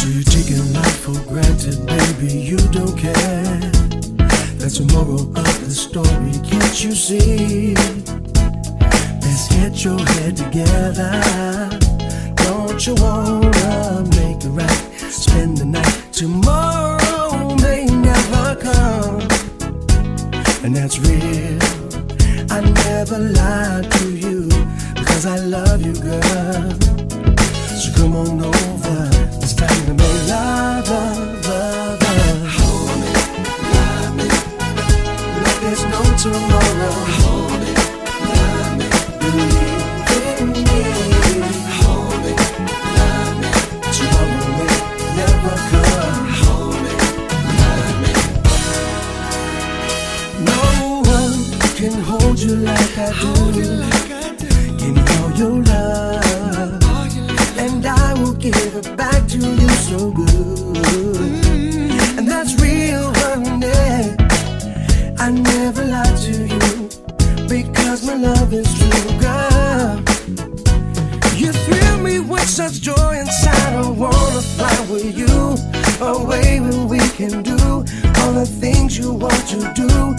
So you're taking life for granted, baby, you don't care. That's the moral of the story, can't you see? Let's get your head together. Don't you wanna make it right? Spend the night, tomorrow may never come. And that's real, I never lied to you, because I love you, girl. So come on over, it's time to make love, love, love, love. Hold me, love me, like there's no tomorrow. Hold me, love me, believe in me. Hold me, love me, tomorrow may never come. Hold me, love me. No one can hold you like I do. Give me all your love, and I will give it back to you so good. And that's real, honey, I never lied to you, because my love is true, girl. You thrill me with such joy inside, I wanna fly with you, away where we can do all the things you want to do.